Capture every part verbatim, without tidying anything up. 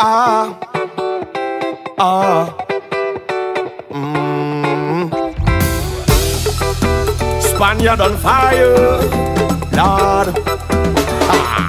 Ah, ah, mm. Spaniard on fire, Lord. Ah.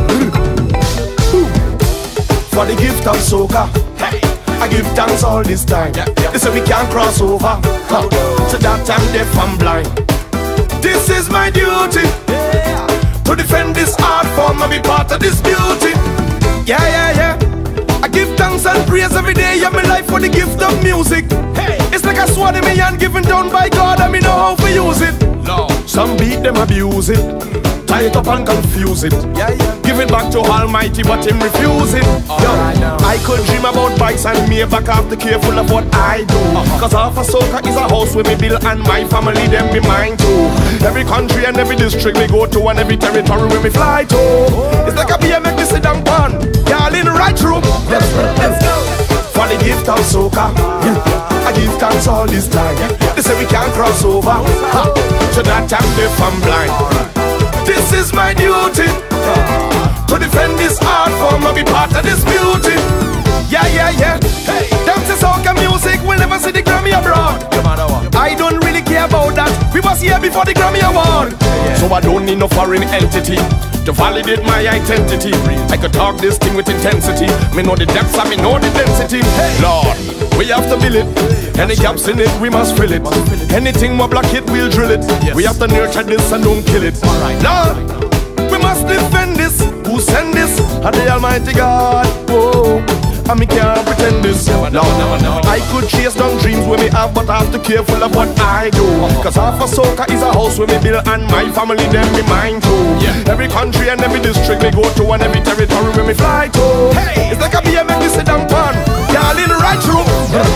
For the gift of soca, hey, I give thanks all this time. Yeah, yeah. They say we can't cross over, huh. So that I'm deaf and blind. This is my duty, yeah, to defend this art form and be part of this beauty. Yeah, yeah, yeah. I give thanks and praise every day of my life for the gift of music. Hey, it's like a sword in my hand given down by God, and me know how to use it. No. Some beat them abuse it, tie it up and confuse it. Yeah, yeah. Give it back to Almighty, but him refuse it. Yo, right, I could dream about bikes and me back after careful of what I do. Uh-huh. Cause half a soca is a house where me build and my family them be mine too. Every country and every district me go to and every territory where me fly to. Oh, it's like a B M X sit down pan, y'all in the right room. Let's go, let's go. For the gift of soca, yeah, I give thanks all this time. They say we can't cross over, ha. So that I'm deaf and blind. This is my duty, uh, to defend this art form and be part of this beauty. Yeah, yeah, yeah. Hey, dance is soca music, we'll never see the Grammy abroad. I don't really care about that. We was here before the Grammy Award. Yeah. So I don't need no foreign entity to validate my identity. I could talk this thing with intensity. Me know the depths and me know the density. Hey. Lord, we have to build it. Any gaps in it, we must fill it. Anything more block it, we'll drill it. Yes. We have to nurture this and don't kill it. Right. Lord, we must defend this. Who send this? And the Almighty God. Whoa. And me can't pretend this. No, no, no, no. I could chase down dreams where me have, but I have to careful of what I do. Cause half a soca is a house where me build and my family them be mine too. Yeah. Every country and every district me go to and every territory where me fly to. Hey, it's like a B M X sit down pan, y'all in the right room.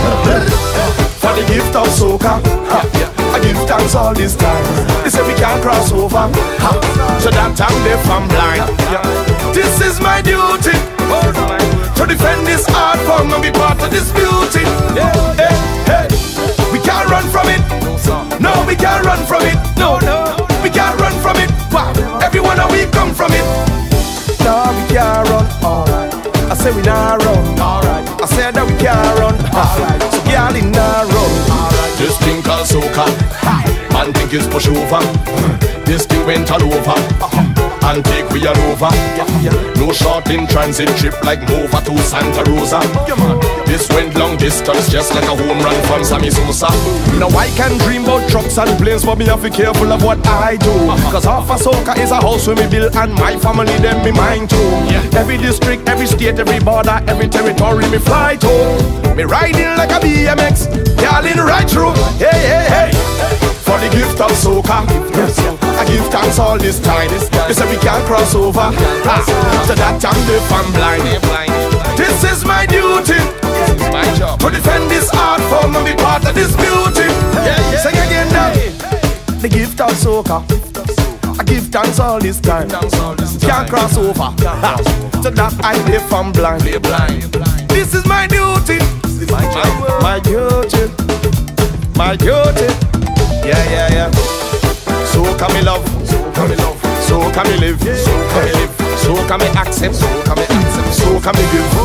For the gift of soca, ha, I give thanks all this time. They say we can't cross over, ha. So that I'm deaf and blind. Yeah. This is my duty, to defend this art form and be part of this beauty. Yeah. Hey, hey. We can't run from it. No, we can't run from it. No, no, we can't run from it. Wow. Everyone and we come from it. No, we can't run. Alright. I say we not run. Alright. I said that we can't run. Alright. So y'all in not run. Alright. This thing called soca, man think it's push over. This thing went all over. Uh-huh. And take we all over. Yeah, yeah. No short in transit trip like Mova to Santa Rosa. Yeah, man. This went long distance just like a home run from Sammy Sosa. Now I can dream about trucks and planes, but me have to be careful of what I do. Uh-huh. Cause half a soca is a house where me build and my family them be mine too. Yeah. Every district, every state, every border, every territory me fly to. Me riding like a B M X, y'all in the right room. Hey, hey, hey. For the gift of soca, yes, I give thanks all this time. They say we can't cross over, ha. So that I'm deaf and blind. This is my duty, my job, to defend this art form and be part of this beauty. Yeah, yeah. Sing again now. The gift of soca, I give thanks all this time. Can't cross over, ha. So that I'm deaf and blind. This is my duty, my duty, my duty. Yeah, yeah, yeah. So can me love, so can me love, so can me live, so can me live, so can me accept, so can me accept, so can me give.